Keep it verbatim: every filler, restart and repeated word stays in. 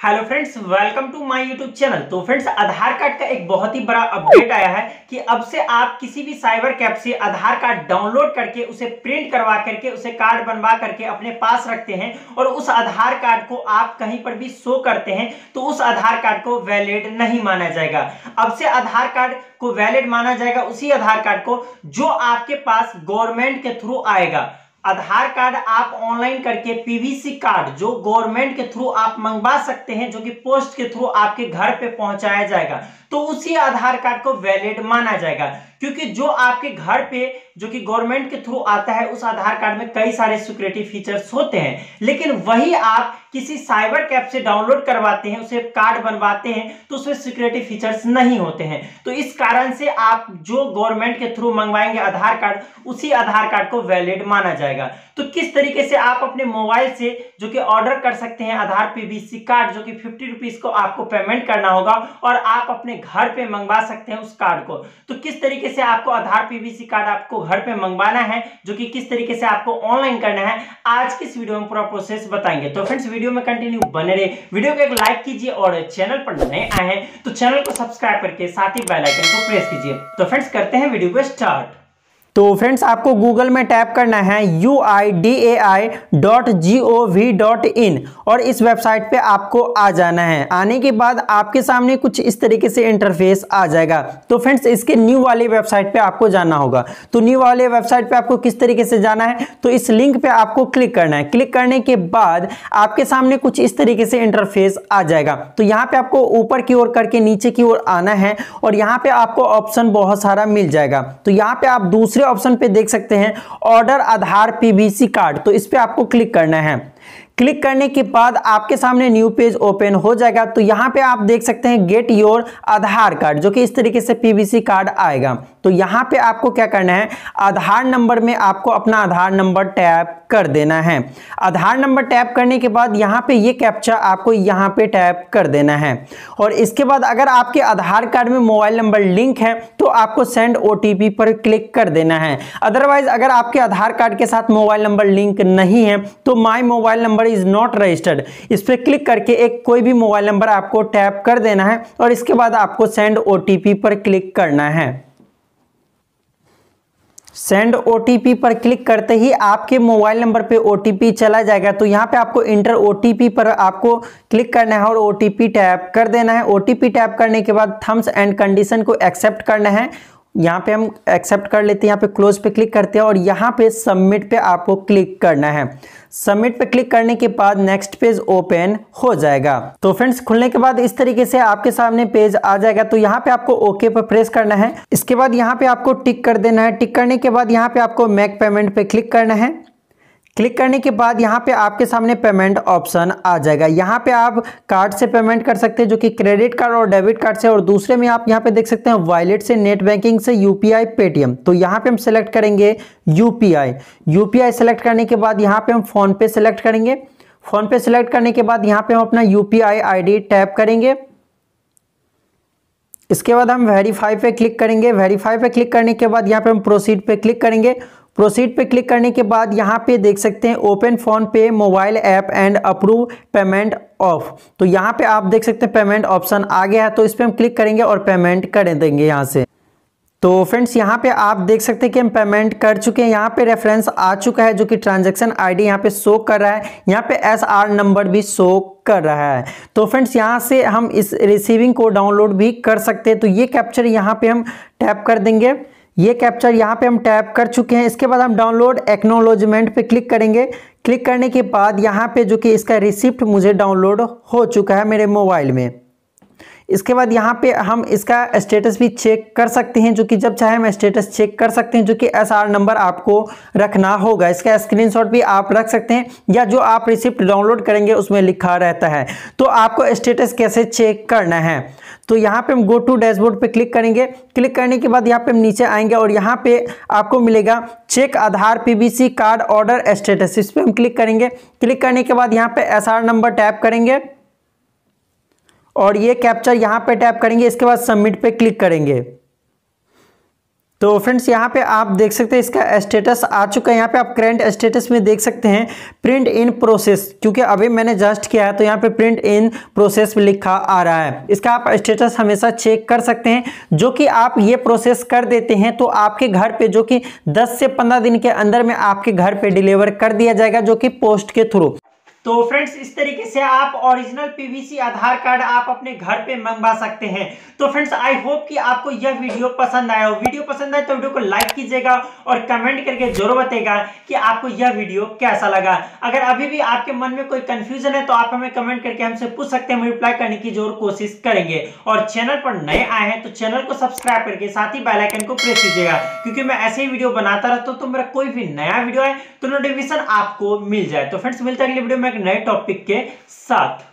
Hello friends, welcome to my YouTube channel. तो friends, Aadhaar card का एक बहुत ही बड़ा अपडेट आया है कि अब से आप किसी भी साइबर कैफ से आधार कार्ड डाउनलोड करके उसे प्रिंट करवा करके उसे कार्ड बनवा करके अपने पास रखते हैं और उस आधार कार्ड को आप कहीं पर भी शो करते हैं तो उस आधार कार्ड को वैलिड नहीं माना जाएगा। अब से आधार कार्ड को वैलिड माना जाएगा उसी आधार कार्ड को जो आपके पास गवर्नमेंट के थ्रू आएगा। आधार कार्ड आप ऑनलाइन करके पीवीसी कार्ड जो गवर्नमेंट के थ्रू आप मंगवा सकते हैं, जो कि पोस्ट के थ्रू आपके घर पे पहुंचाया जाएगा, तो उसी आधार कार्ड को वैलिड माना जाएगा। क्योंकि जो आपके घर पे जो कि गवर्नमेंट के थ्रू आता है उस आधार कार्ड में कई सारे सिक्योरिटी फीचर्स होते हैं, लेकिन वही आप किसी साइबर कैफ से डाउनलोड करवाते हैं, उसे कार्ड बनवाते हैं तो उसमें सिक्योरिटी फीचर्स नहीं होते हैं। तो इस कारण से आप जो गवर्नमेंट के थ्रू मंगवाएंगे आधार कार्ड उसी आधार कार्ड को वैलिड माना जाएगा। तो किस तरीके से आप अपने मोबाइल से जो कि ऑर्डर कर सकते हैं आधार पीवीसी कार्ड, जो कि फिफ्टी रुपीज को आपको पेमेंट करना होगा और आप अपने घर पे मंगवा सकते हैं उस कार्ड को। तो किस तरीके से आपको आधार पीवीसी कार्ड आपको घर पे मंगवाना है, जो कि किस तरीके से आपको ऑनलाइन करना है, आज की इस वीडियो में पूरा प्रोसेस बताएंगे। तो फ्रेंड्स, वीडियो में कंटिन्यू बने रहे, वीडियो को एक लाइक कीजिए और चैनल पर नए आए हैं तो चैनल को सब्सक्राइब करके साथ ही बेल आइकन को प्रेस कीजिए। तो फ्रेंड्स, करते हैं वीडियो को स्टार्ट। तो फ्रेंड्स, आपको गूगल में टैप करना है U I D A I dot G O V dot in और इस वेबसाइट पे आपको आ जाना है। आने के बाद आपके सामने कुछ इस तरीके से इंटरफेस आ जाएगा। तो फ्रेंड्स, इसके न्यू वाली वेबसाइट पे आपको जाना होगा। तो न्यू वाले वेबसाइट पे आपको किस तरीके से जाना है, तो इस लिंक पे आपको क्लिक करना है। क्लिक करने के बाद आपके सामने कुछ इस तरीके से इंटरफेस आ जाएगा। तो यहाँ पे आपको ऊपर की ओर करके नीचे की ओर आना है और यहाँ पे आपको ऑप्शन बहुत सारा मिल जाएगा। तो यहाँ पे आप दूसरे ऑप्शन पे देख सकते हैं ऑर्डर आधार पीवीसी कार्ड, तो इस पे आपको क्लिक करना है। क्लिक करने के बाद आपके सामने न्यू पेज ओपन हो जाएगा। तो यहां पे आप देख सकते हैं गेट योर आधार कार्ड, जो कि इस तरीके से पीवीसी कार्ड आएगा। तो यहां पे आपको क्या करना है, आधार नंबर में आपको अपना आधार नंबर टैप कर देना है। आधार नंबर टैप करने के बाद यहां पे ये कैप्चा आपको यहां पे टैप कर देना है और इसके बाद अगर आपके आधार कार्ड में मोबाइल नंबर लिंक है तो आपको सेंड ओटीपी पर क्लिक कर देना है। अदरवाइज अगर आपके आधार कार्ड के साथ मोबाइल नंबर लिंक नहीं है तो my mobile number is not registered, इस पे क्लिक करके एक कोई भी मोबाइल नंबर आपको टैप कर देना है और इसके बाद आपको सेंड ओटीपी पर क्लिक करना है। सेंड ओटीपी पर क्लिक करते ही आपके मोबाइल नंबर पे ओटीपी चला जाएगा। तो यहाँ पे आपको इंटर ओटीपी पर आपको क्लिक करना है और ओटीपी टैप कर देना है। ओटीपी टैप करने के बाद थम्स एंड कंडीशन को एक्सेप्ट करना है। यहाँ पे हम एक्सेप्ट कर लेते हैं, यहाँ पे क्लोज पे क्लिक करते हैं और यहाँ पे सबमिट पे आपको क्लिक करना है। सबमिट पे क्लिक करने के बाद नेक्स्ट पेज ओपन हो जाएगा। तो फ्रेंड्स, खुलने के बाद इस तरीके से आपके सामने पेज आ जाएगा। तो यहाँ पे आपको ओके पर प्रेस करना है। इसके बाद यहाँ पे आपको टिक कर देना है। टिक करने के बाद यहाँ पे आपको मेक पेमेंट पे क्लिक करना है। क्लिक करने के बाद यहाँ पे आपके सामने पेमेंट ऑप्शन आ जाएगा। यहाँ पे आप कार्ड से पेमेंट कर सकते हैं, जो कि क्रेडिट कार्ड और डेबिट कार्ड से, और दूसरे में आप यहाँ पे देख सकते हैं वॉलेट से, नेट बैंकिंग से, यूपीआई, पेटीएम। तो यहाँ पे हम सेलेक्ट करेंगे यूपीआई। यूपीआई सेलेक्ट करने के बाद यहाँ पे हम फोन पे सेलेक्ट करेंगे। फोन पे सेलेक्ट करने के बाद यहाँ पे हम अपना यूपीआई आईडी टैप करेंगे। इसके बाद हम वेरीफाई पे क्लिक करेंगे। वेरीफाई पे क्लिक करने के बाद यहाँ पे हम प्रोसीड पे क्लिक करेंगे। प्रोसीड पे क्लिक करने के बाद यहाँ पे देख सकते हैं open PhonePe mobile app and approve payment of. तो यहाँ पे आप देख सकते हैं पेमेंट ऑप्शन आ गया है, तो इस पे हम क्लिक करेंगे और पेमेंट कर देंगे यहाँ से। तो फ्रेंड्स, यहाँ पे आप देख सकते हैं कि हम पेमेंट कर चुके हैं। यहाँ पे रेफरेंस आ चुका है, जो कि ट्रांजैक्शन आईडी यहाँ पे शो कर रहा है। यहाँ पे एस आर नंबर भी शो कर रहा है। तो फ्रेंड्स, यहाँ से हम इस रिसीविंग को डाउनलोड भी कर सकते हैं। तो ये कैप्चर यहाँ पे हम टैप कर देंगे। ये कैप्चर यहाँ पे हम टैप कर चुके हैं। इसके बाद हम डाउनलोड एक्नॉलेजमेंट पे क्लिक करेंगे। क्लिक करने के बाद यहाँ पे जो कि इसका रिसिप्ट मुझे डाउनलोड हो चुका है मेरे मोबाइल में। इसके बाद यहाँ पे हम इसका स्टेटस भी चेक कर सकते हैं, जो कि जब चाहे हम स्टेटस चेक कर सकते हैं, जो कि एस आर नंबर आपको रखना होगा। इसका स्क्रीनशॉट भी आप रख सकते हैं या जो आप रिसिप्ट डाउनलोड करेंगे उसमें लिखा रहता है। तो आपको स्टेटस कैसे चेक करना है, तो यहाँ पे हम गो टू डैशबोर्ड पे क्लिक करेंगे। क्लिक करने के बाद यहाँ पे हम नीचे आएंगे और यहाँ पे आपको मिलेगा check Aadhaar PVC card order status, इस पे हम क्लिक करेंगे। क्लिक करने के बाद यहाँ पे एस आर नंबर टैप करेंगे और ये कैप्चर यहाँ पे टैप करेंगे। इसके बाद सबमिट पे क्लिक करेंगे। तो फ्रेंड्स यहाँ पे आप देख सकते हैं इसका स्टेटस आ चुका है। यहाँ पे आप करंट स्टेटस में देख सकते हैं प्रिंट इन प्रोसेस, क्योंकि अभी मैंने जस्ट किया है तो यहाँ पे प्रिंट इन प्रोसेस लिखा आ रहा है। इसका आप स्टेटस हमेशा चेक कर सकते हैं। जो कि आप ये प्रोसेस कर देते हैं तो आपके घर पे जो कि दस से पंद्रह दिन के अंदर में आपके घर पे डिलीवर कर दिया जाएगा, जो कि पोस्ट के थ्रू। तो फ्रेंड्स इस तरीके से आप ओरिजिनल पीवीसी आधार कार्ड आप अपने घर पे मंगवा सकते हैं। तो फ्रेंड्स आई होप कि आपको यह वीडियो पसंद आया हो। वीडियो पसंद आए तो वीडियो को लाइक कीजिएगा और कमेंट करके जरूर बताइएगा कि आपको यह वीडियो कैसा लगा। अगर अभी भी आपके मन में कोई कंफ्यूजन है तो आप हमें कमेंट करके हमसे पूछ सकते हैं, हम रिप्लाई करने की जरूर कोशिश करेंगे। और चैनल पर नए आए हैं तो चैनल को सब्सक्राइब करके साथ ही बेल आइकन को प्रेस कीजिएगा, क्योंकि मैं ऐसे ही वीडियो बनाता रहता हूं तो मेरा कोई भी नया वीडियो है तो नोटिफिकेशन आपको मिल जाए। तो फ्रेंड्स मिलते हैं अगले वीडियो में एक नए टॉपिक के साथ।